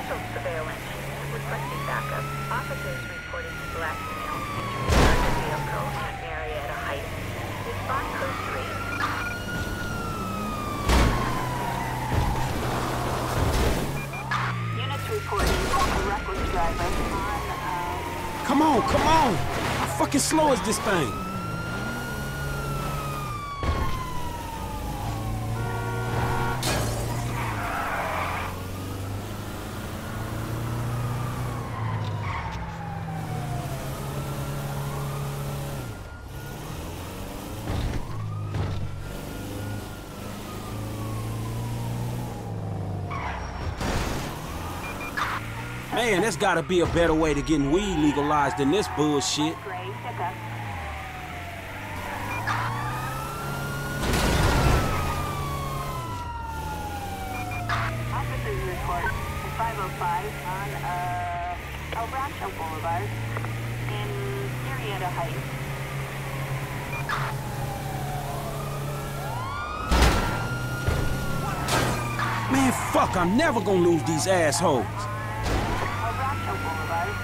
Special surveillance unit requesting backup. Officers reporting black male entering target vehicle at Marietta Heights. Respond code 3. Units reporting a reckless driver on, Come on, come on! How fucking slow is this thing? Man, there's gotta be a better way to getting weed legalized than this bullshit. gray pickup. Officers report to 505 on El Rancho Boulevard in Marietta Heights. Man, fuck, I'm never gonna lose these assholes. El Rancho Boulevard.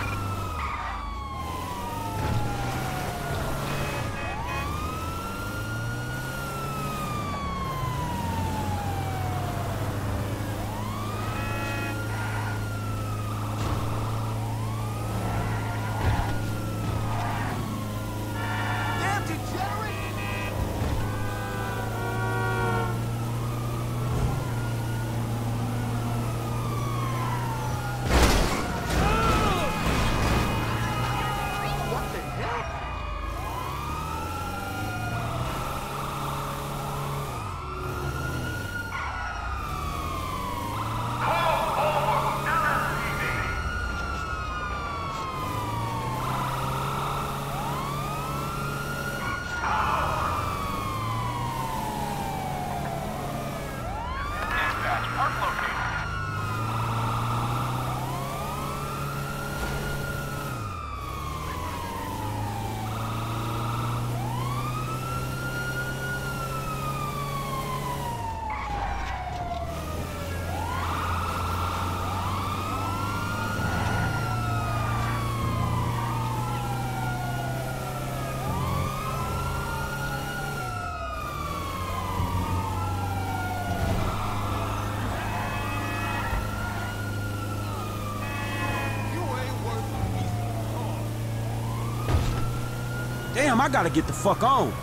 Damn degenerate! What the hell? You ain't worth a piece of car. Damn, I gotta get the fuck on.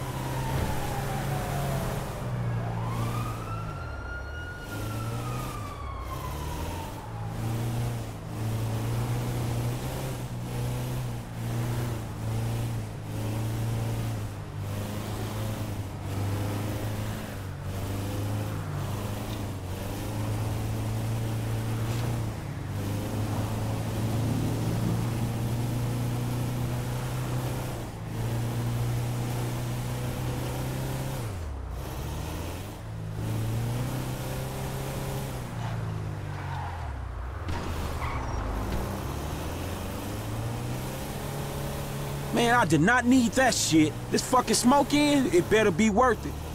Man, I did not need that shit. This fucking smoke in, it better be worth it.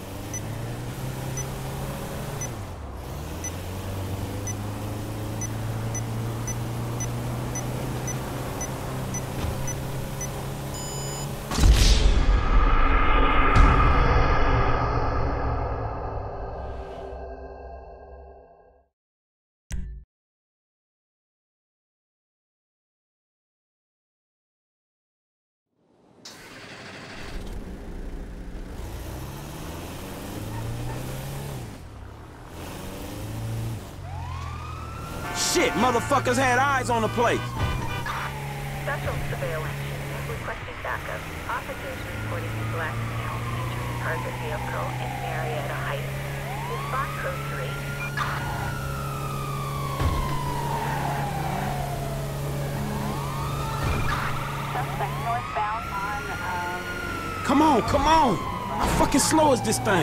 Shit, motherfuckers had eyes on the place. Special surveillance unit requesting backup. Officers reporting a black male entering target vehicle in Marietta Heights. Respond code 3. Suspect northbound on, Come on, come on. How fucking slow is this thing?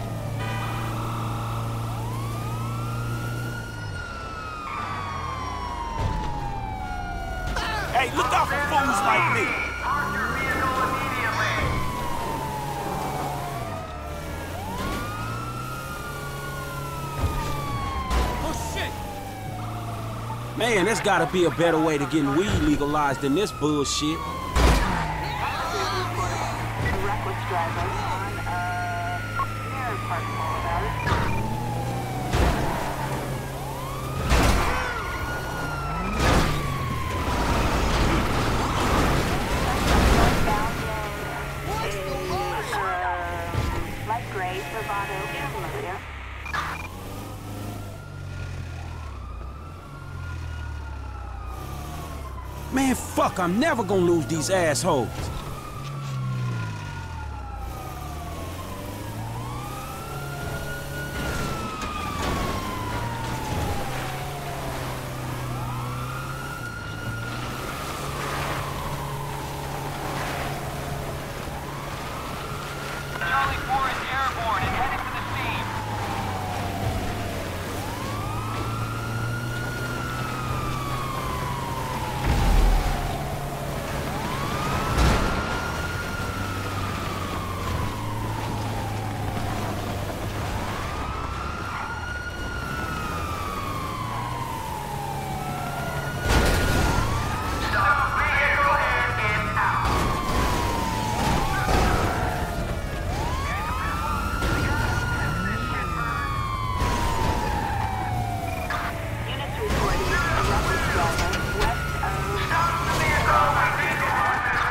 Hey, look out for fools like me. Park your vehicle immediately! Oh shit! Man, there's gotta be a better way to getting weed legalized than this bullshit. A reckless driver on near Park Boulevard. Light gray Bravado Cavalier. Man, fuck, I'm never gonna lose these assholes. Charlie 4 is airborne and heading to the scene. Stop vehicle and get out. Units reporting a reckless driver west of Stop the vehicle and vehicle.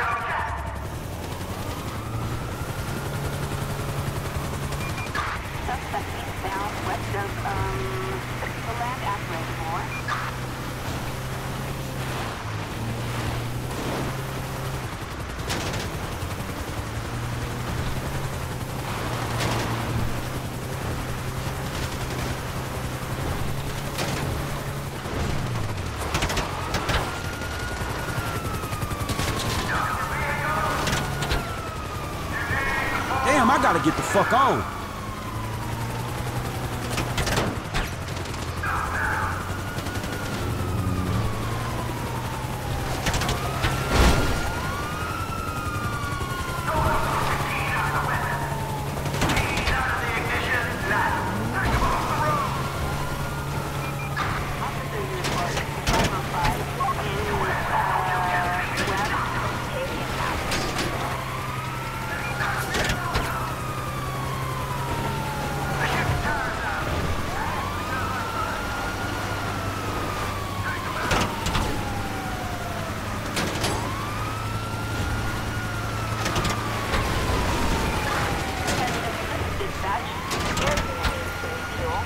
suspect eastbound west of the land operator more. Damn, I gotta get the fuck on. Officer report 505 in west Stadium House. Dispatch, air unit needs to refuel.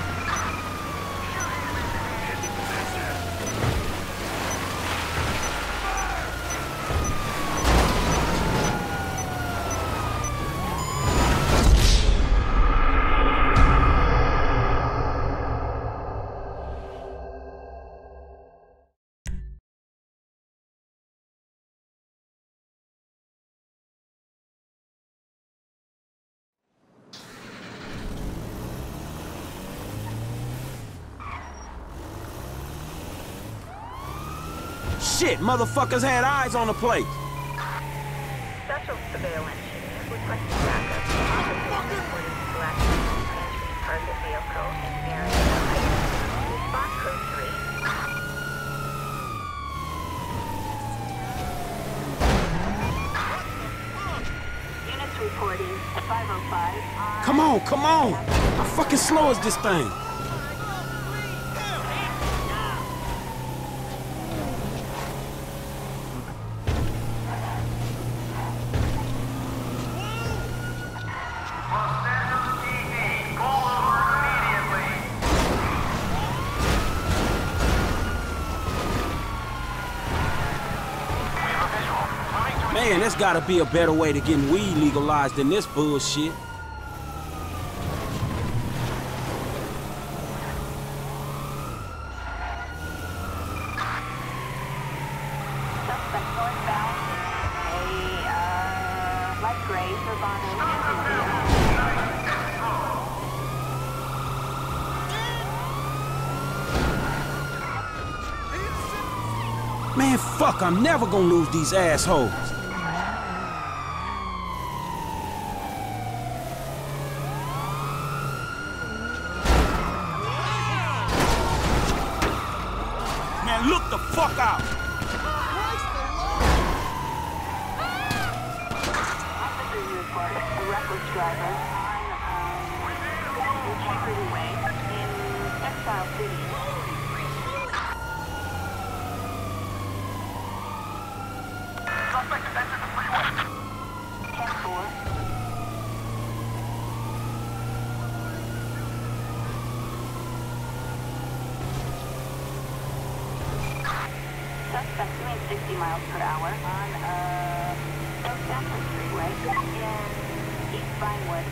Shit, motherfuckers had eyes on the place. Special surveillance unit requesting backup. Officers reporting black entering target vehicle in Marietta Heights. Respond code 3. Units reporting 505 Come on, come on. How fucking slow is this thing? Los Angeles PD, pull over immediately. We have a visual. Moving to Man, there's gotta be a better way to getting weed legalized than this bullshit. suspect northbound. A light gray Bravado Cavalier. Man, fuck, I'm never gonna lose these assholes. Man, Man, look the fuck out! Officers report a reckless driver on Integrity Way in Textile City. Suspect is entered the freeway. 10-4. Suspect doing 60 miles per hour on Los Santos Freeway in East Vinewood.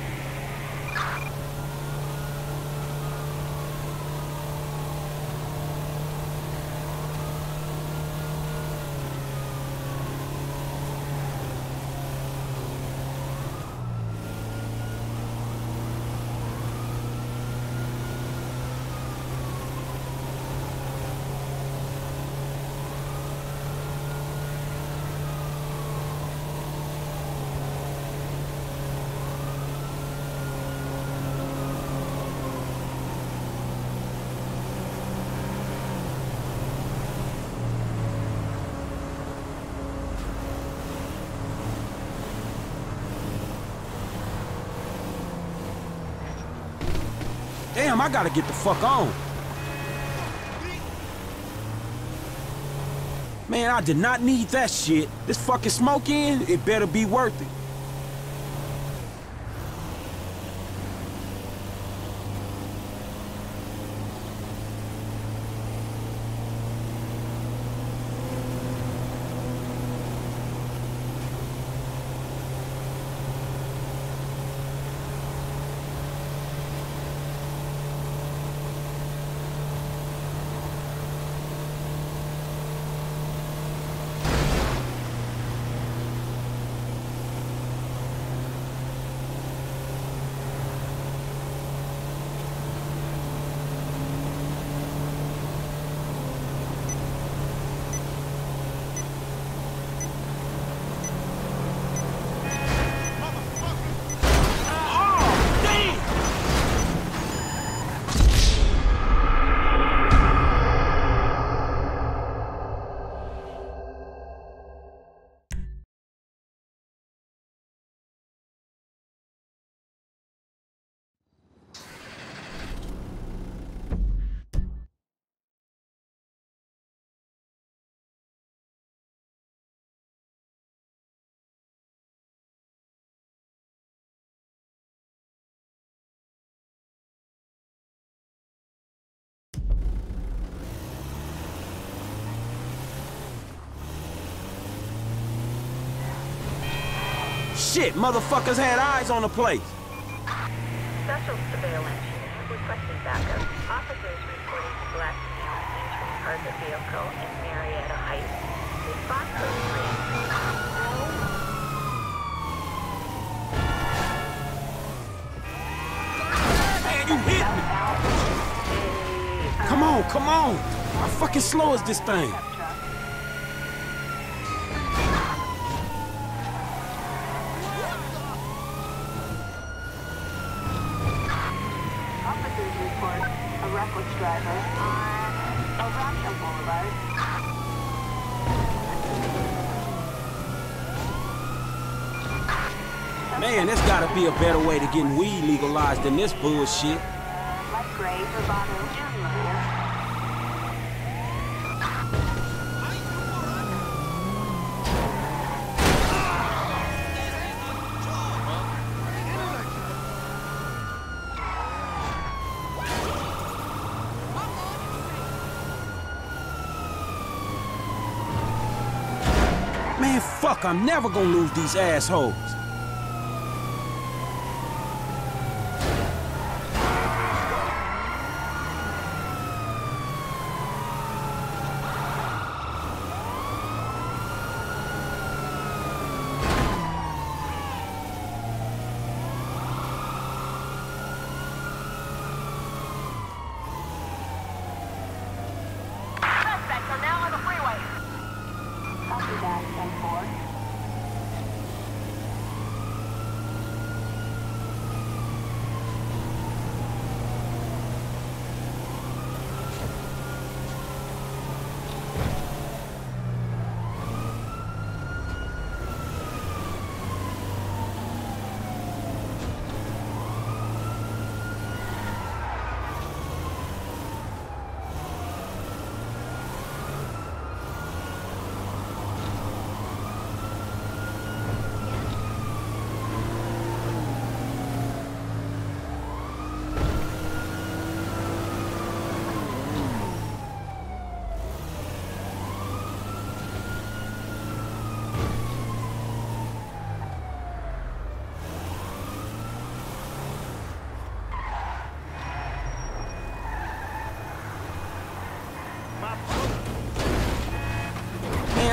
Damn, I gotta get the fuck on. Man, I did not need that shit. This fucking smoke in, it better be worth it. Shit, motherfuckers had eyes on the place. Special surveillance unit requesting backup. Officers reporting black male entering Parker vehicle in Marietta Heights. Response code 3. Man, you hit me. Come on, come on. How fucking slow is this thing? Officers report a reckless driver on El Rancho Boulevard. Man, there's gotta be a better way to getting weed legalized than this bullshit. Mike Gray, Bravado Jr. Man, fuck, I'm never gonna lose these assholes. Suspects are now on the freeway. Copy that, 10-4.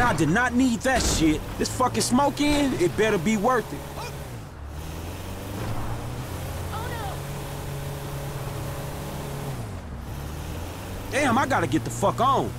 I did not need that shit. This fucking smoke in, it better be worth it. Damn, I gotta get the fuck on.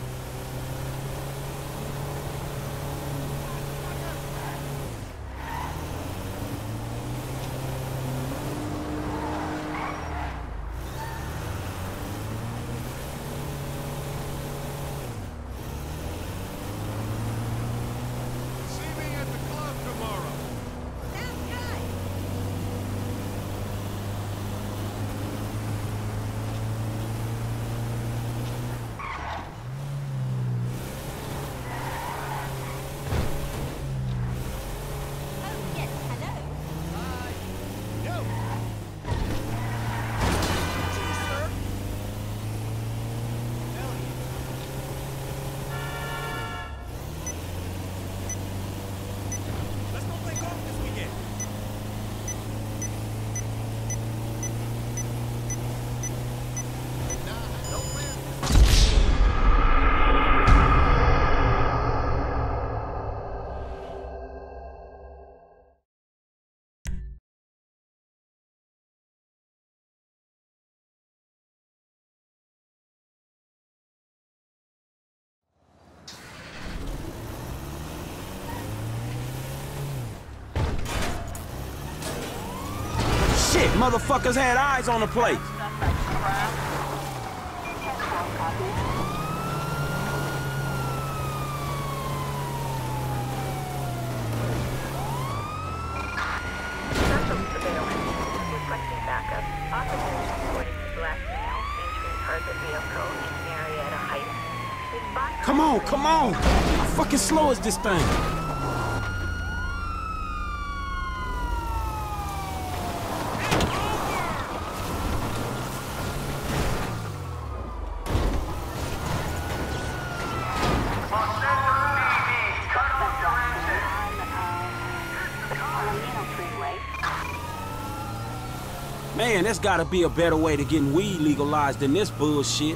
Shit, motherfuckers had eyes on the place. Special surveillance. Requesting backup. Officers reporting a black male entering target vehicle in Marietta Heights. Response. Come on, come on. How fucking slow is this thing? Man, there's gotta be a better way to getting weed legalized than this bullshit.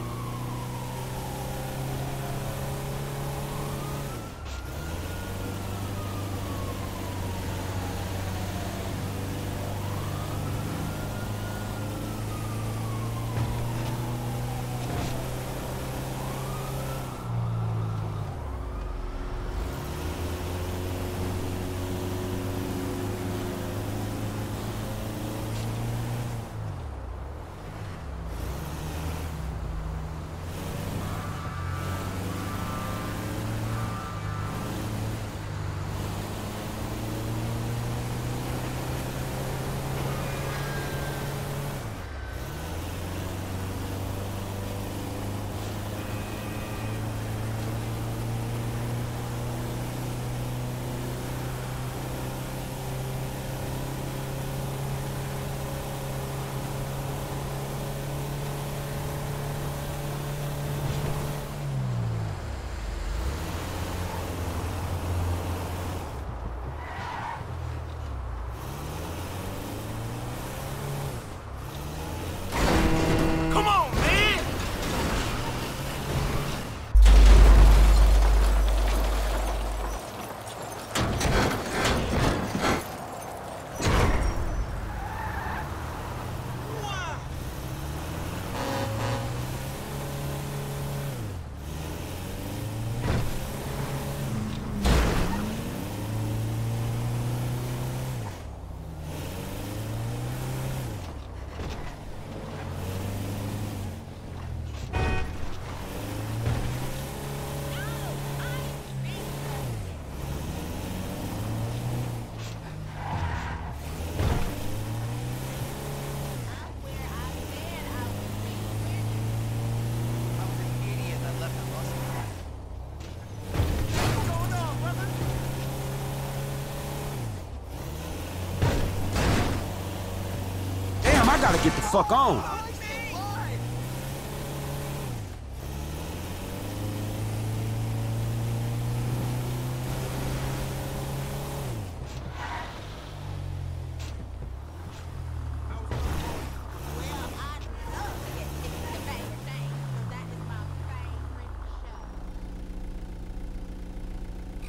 I gotta get the fuck on.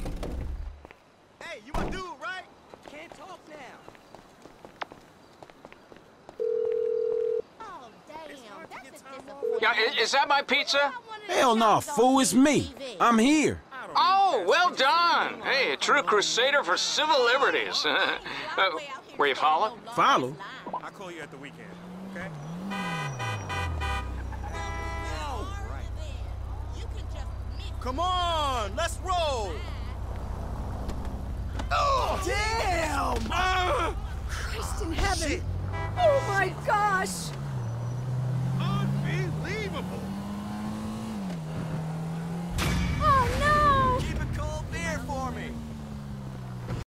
Hey, you my dude, right? Can't talk now. Oh, damn. That's a disappointment. Yeah, is that my pizza? Hell no, fool, it's me. I'm here. Oh, well done. Hey, a true crusader for civil liberties. Were you followed? Follow? I'll call you at the weekend, okay? Come on, let's roll! Oh, Damn! Ah! Christ in heaven! Shit. Oh my gosh!